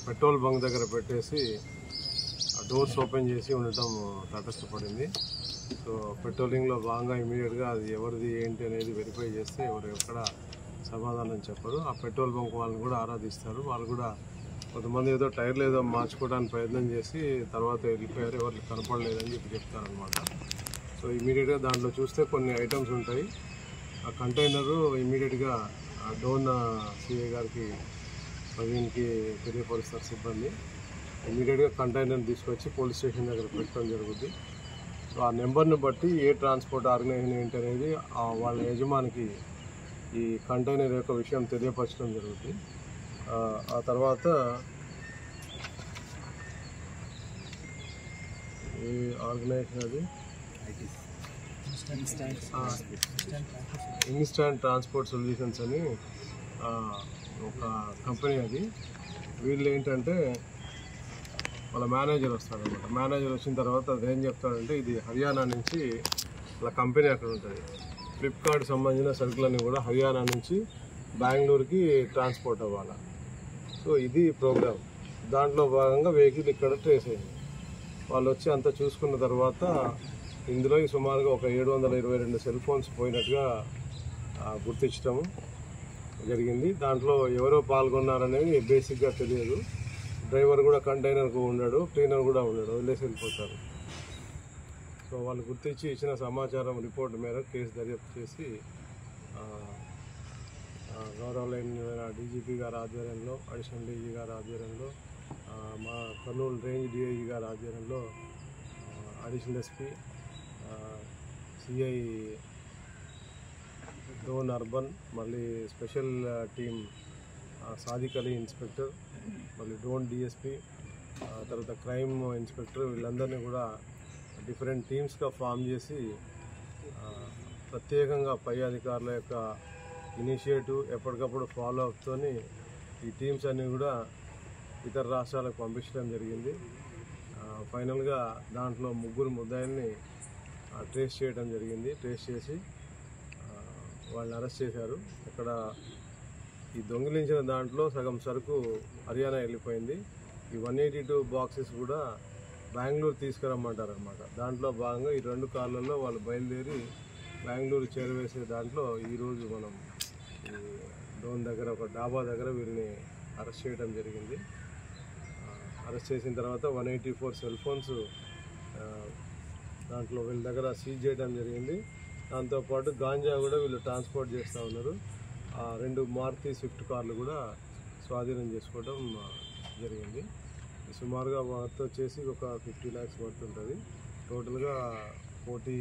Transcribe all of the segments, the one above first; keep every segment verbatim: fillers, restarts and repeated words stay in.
Petrol bunk దగ్గర పెట్టేసి doors open చేసి ఉండటం తటస్థపడింది. సో పెట్రోలింగ్లో భాగంగా ఇమీడియట్గా అది ఎవరిది ఏంటి అనేది వెరిఫై చేస్తే ఎవరు ఎక్కడ సమాధానం చెప్పరు. ఆ పెట్రోల్ బంక్ వాళ్ళని కూడా ఆరాధిస్తారు. వాళ్ళు కూడా కొంతమంది ఏదో టైర్లు ఏదో మార్చుకోవడానికి ప్రయత్నం చేసి తర్వాత వెళ్ళిపోయారు, ఎవరికి కనపడలేదని చెప్పి చెప్తారనమాట. సో ఇమీడియట్గా దాంట్లో చూస్తే కొన్ని ఐటమ్స్ ఉంటాయి. ఆ కంటైనరు ఇమీడియట్గా డోన్ సిఐ గారికి ప్రవీణ్కి తెలియపరుస్తారు సిబ్బంది. ఇమీడియట్గా కంటైనర్ తీసుకొచ్చి పోలీస్ స్టేషన్ దగ్గర పెట్టడం జరుగుతుంది. సో ఆ నెంబర్ని బట్టి ఏ ట్రాన్స్పోర్ట్ ఆర్గనైజేషన్ ఏంటి అనేది వాళ్ళ యజమానికి ఈ కంటైనర్ యొక్క విషయం తెలియపరచడం జరుగుతుంది. ఆ తర్వాత ఈ ఆర్గనైజేషన్ అది ఇన్స్టాంట్ ట్రాన్స్పోర్ట్ సొల్యూషన్స్ అని ఒక కంపెనీ అది. వీళ్ళు ఏంటంటే వాళ్ళ మేనేజర్ వస్తాడు అనమాట. మేనేజర్ వచ్చిన తర్వాత అది ఏం చెప్తాడంటే ఇది హర్యానా నుంచి వాళ్ళ కంపెనీ అక్కడ ఉంటుంది. ఫ్లిప్కార్ట్ సంబంధించిన సరుకులన్నీ కూడా హర్యానా నుంచి బెంగళూరుకి ట్రాన్స్పోర్ట్ అవ్వాలి. సో ఇది ప్రోగ్రామ్. దాంట్లో భాగంగా వెహికల్ ఇక్కడ ట్రేస్ అయింది. వాళ్ళు వచ్చి అంతా చూసుకున్న తర్వాత ఇందులో సుమారుగా ఒక ఏడు వందల ఇరవై రెండు సెల్ ఫోన్స్ పోయినట్టుగా గుర్తించడం జరిగింది. దాంట్లో ఎవరో పాల్గొన్నారనేది బేసిక్గా తెలియదు. డ్రైవర్ కూడా కంటైనర్కు ఉన్నాడు, క్లీనర్ కూడా ఉన్నాడు, వదిలేసి వెళ్ళిపోతారు. సో వాళ్ళు గుర్తించి ఇచ్చిన సమాచారం రిపోర్ట్ మేరకు కేసు దర్యాప్తు చేసి గౌరవనీయులైన డీజీపీ గారి ఆధ్వర్యంలో, అడిషనల్ డీజీ గారి ఆధ్వర్యంలో, మా కర్నూలు రేంజ్ డిఐజీ గారి ఆధ్వర్యంలో additional SP, CI Dhone urban, మళ్ళీ special team Sadiq Ali inspector, మళ్ళీ డోన్ డిఎస్పీ, తర్వాత క్రైమ్ ఇన్స్పెక్టర్, వీళ్ళందరినీ కూడా డిఫరెంట్ టీమ్స్గా ఫామ్ చేసి ప్రత్యేకంగా పై అధికారుల యొక్క ఇనిషియేటివ్ ఎప్పటికప్పుడు ఫాలో అప్తో ఈ టీమ్స్ అన్నీ కూడా ఇతర రాష్ట్రాలకు పంపించడం జరిగింది. ఫైనల్గా దాంట్లో ముగ్గురు ముద్దాయిల్ని ట్రేస్ చేయడం జరిగింది. ట్రేస్ చేసి వాళ్ళని అరెస్ట్ చేశారు. ఇక్కడ ఈ దొంగిలించిన దాంట్లో సగం సరుకు హర్యానా వెళ్ళిపోయింది. ఈ వన్ ఎయిటీ టూ బాక్సెస్ కూడా బెంగళూరు తీసుకురమ్మంటారు అనమాట. దాంట్లో భాగంగా ఈ రెండు కార్లలో వాళ్ళు బయలుదేరి బెంగళూరు చేరవేసే దాంట్లో ఈరోజు మనం డోన్ దగ్గర ఒక డాబా దగ్గర వీళ్ళని అరెస్ట్ చేయడం జరిగింది. అరెస్ట్ చేసిన తర్వాత one eighty four cell phones దాంట్లో వీళ్ళ దగ్గర సీజ్ చేయడం జరిగింది. దాంతోపాటు గాంజా కూడా వీళ్ళు ట్రాన్స్పోర్ట్ చేస్తూ ఉన్నారు. ఆ రెండు మారుతి స్విఫ్ట్ కార్లు కూడా స్వాధీనం చేసుకోవడం జరిగింది. సుమారుగా వర్త్ వచ్చేసి ఒక ఫిఫ్టీ ల్యాక్స్ వర్త్ ఉంటుంది. టోటల్గా కోటి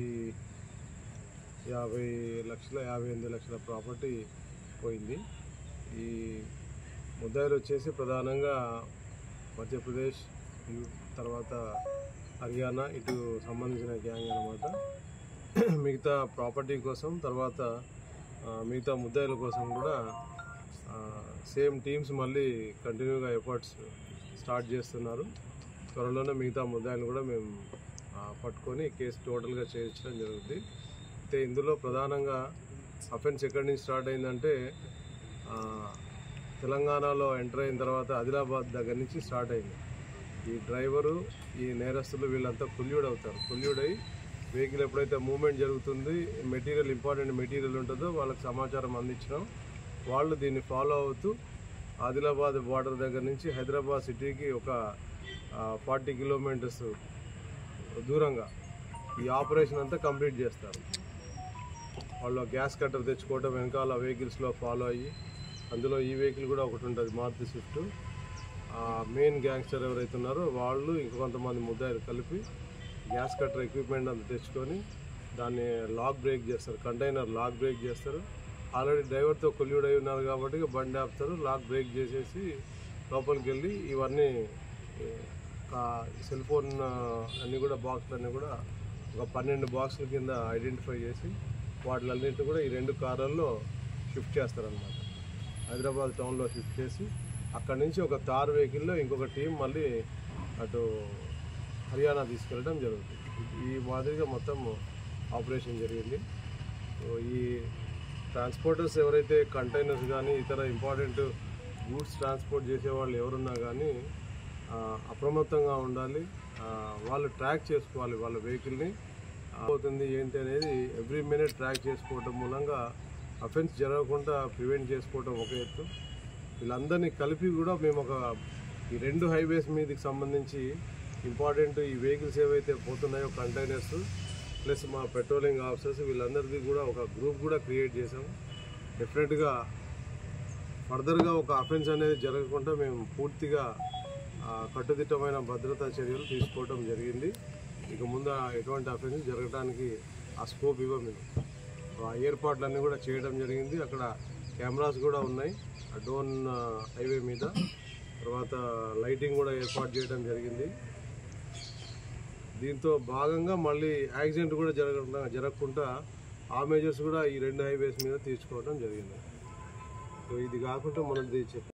యాభై లక్షల యాభై ఎనిమిది లక్షల ప్రాపర్టీ పోయింది. ఈ ముద్దాయిలు వచ్చేసి ప్రధానంగా మధ్యప్రదేశ్, తర్వాత హర్యానా ఇటు సంబంధించిన గ్యాంగ్ అనమాట. మిగతా ప్రాపర్టీ కోసం, తర్వాత మిగతా ముద్దాయిల కోసం కూడా సేమ్ టీమ్స్ మళ్ళీ కంటిన్యూగా ఎఫర్ట్స్ స్టార్ట్ చేస్తున్నారు. త్వరలోనే మిగతా ముద్దాయిలను కూడా మేము పట్టుకొని కేసు టోటల్గా చేయించడం జరుగుతుంది. అయితే ఇందులో ప్రధానంగా అఫెన్స్ ఎక్కడి నుంచి స్టార్ట్ అయిందంటే తెలంగాణలో ఎంటర్ అయిన తర్వాత ఆదిలాబాద్ దగ్గర నుంచి స్టార్ట్ అయింది. ఈ డ్రైవరు, ఈ నేరస్తులు వీళ్ళంతా కొల్యూడ్ అవుతారు. కొల్యూడ్ అయ్యి వెహికల్ ఎప్పుడైతే మూవ్మెంట్ జరుగుతుంది, మెటీరియల్ ఇంపార్టెంట్ మెటీరియల్ ఉంటుందో వాళ్ళకి సమాచారం అందించడం, వాళ్ళు దీన్ని ఫాలో అవుతూ ఆదిలాబాద్ బార్డర్ దగ్గర నుంచి హైదరాబాద్ సిటీకి ఒక ఫార్టీ కిలోమీటర్స్ దూరంగా ఈ ఆపరేషన్ అంతా కంప్లీట్ చేస్తారు. వాళ్ళు గ్యాస్ కట్టర్ తెచ్చుకోవడం, వెనకాల వెహికల్స్లో ఫాలో అయ్యి, అందులో ఈ వెహికల్ కూడా ఒకటి ఉంటుంది మారుతి స్విఫ్ట్. మెయిన్ గ్యాంగ్స్టర్ ఎవరైతే ఉన్నారో వాళ్ళు ఇంక కొంతమంది ముద్దాయిలు కలిపి గ్యాస్ కట్టర్ ఎక్విప్మెంట్ అంతా తెచ్చుకొని దాన్ని లాక్ బ్రేక్ చేస్తారు. కంటైనర్ లాక్ బ్రేక్ చేస్తారు. ఆల్రెడీ డ్రైవర్తో కొల్యూడ్ అయి ఉన్నారు కాబట్టి బండి ఆపుతారు, లాక్ బ్రేక్ చేసేసి లోపలికి వెళ్ళి ఇవన్నీ సెల్ ఫోన్ అన్నీ కూడా బాక్సులన్నీ కూడా ఒక పన్నెండు బాక్సుల కింద ఐడెంటిఫై చేసి వాటిలన్నింటినీ కూడా ఈ రెండు కార్లలో షిఫ్ట్ చేస్తారనమాట. హైదరాబాద్ టౌన్లో షిఫ్ట్ చేసి అక్కడి నుంచి ఒక తార్ వెహికల్లో ఇంకొక టీం మళ్ళీ అటు హర్యానా తీసుకెళ్ళడం జరుగుతుంది. ఈ మాదిరిగా మొత్తం ఆపరేషన్ జరిగింది. సో ఈ ట్రాన్స్పోర్టర్స్ ఎవరైతే కంటైనర్స్ కానీ ఇతర ఇంపార్టెంట్ గూడ్స్ ట్రాన్స్పోర్ట్ చేసే వాళ్ళు ఎవరున్నా కానీ అప్రమత్తంగా ఉండాలి. వాళ్ళు ట్రాక్ చేసుకోవాలి వాళ్ళ వెహికల్ని, అవుతుంది ఏంటి అనేది ఎవ్రీ మినిట్ ట్రాక్ చేసుకోవటం మూలంగా అఫెన్స్ జరగకుండా ప్రివెంట్ చేసుకోవటం ఒక ఎత్తు. వీళ్ళందరినీ కలిపి కూడా మేము ఒక ఈ రెండు హైవేస్ మీదకి సంబంధించి ఇంపార్టెంట్ ఈ వెహికల్స్ ఏవైతే పోతున్నాయో కంటైనర్స్ ప్లస్ మా పెట్రోలింగ్ ఆఫీసర్స్ వీళ్ళందరిది కూడా ఒక గ్రూప్ కూడా క్రియేట్ చేసాము. డెఫినెట్గా ఫర్దర్గా ఒక అఫెన్స్ అనేది జరగకుండా మేము పూర్తిగా కట్టుదిట్టమైన భద్రతా చర్యలు తీసుకోవడం జరిగింది. ఇక ముందు ఎటువంటి అఫెన్స్ జరగడానికి ఆ స్కోప్ ఇవ్వం మేము. ఆ ఏర్పాట్లన్నీ కూడా చేయడం జరిగింది. అక్కడ కెమెరాస్ కూడా ఉన్నాయి ఆ డోన్ హైవే మీద. తర్వాత లైటింగ్ కూడా ఏర్పాటు చేయడం జరిగింది. దీంతో భాగంగా మళ్ళీ యాక్సిడెంట్ కూడా జరగకుండా జరగకుండా ఆ మెజర్స్ కూడా ఈ రెండు హైవేస్ మీద తీసుకోవడం జరిగింది. సో ఇది కాకుండా మనది